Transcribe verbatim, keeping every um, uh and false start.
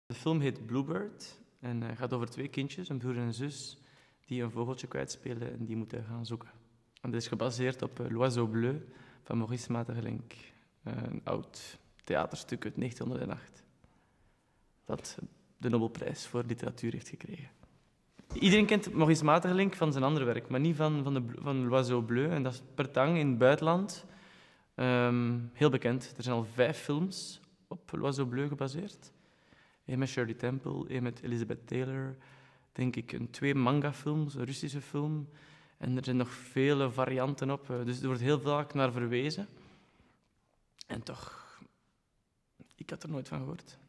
De film heet Bluebird en uh, gaat over twee kindjes, een broer en een zus, die een vogeltje kwijtspelen en die moeten gaan zoeken. En dit is gebaseerd op uh, L'Oiseau Bleu van Maurice Maeterlinck, uh, een oud theaterstuk uit negentienhonderdacht, dat de Nobelprijs voor literatuur heeft gekregen. Iedereen kent Maurice Maeterlinck van zijn andere werk, maar niet van, van, de, van L'Oiseau Bleu. En dat is Pertang in het buitenland. Um, heel bekend. Er zijn al vijf films op L'Oiseau Bleu gebaseerd. Eén met Shirley Temple, één met Elizabeth Taylor. Denk ik een twee manga-films, een Russische film. En er zijn nog vele varianten op. Dus er wordt heel vaak naar verwezen. En toch, ik had er nooit van gehoord.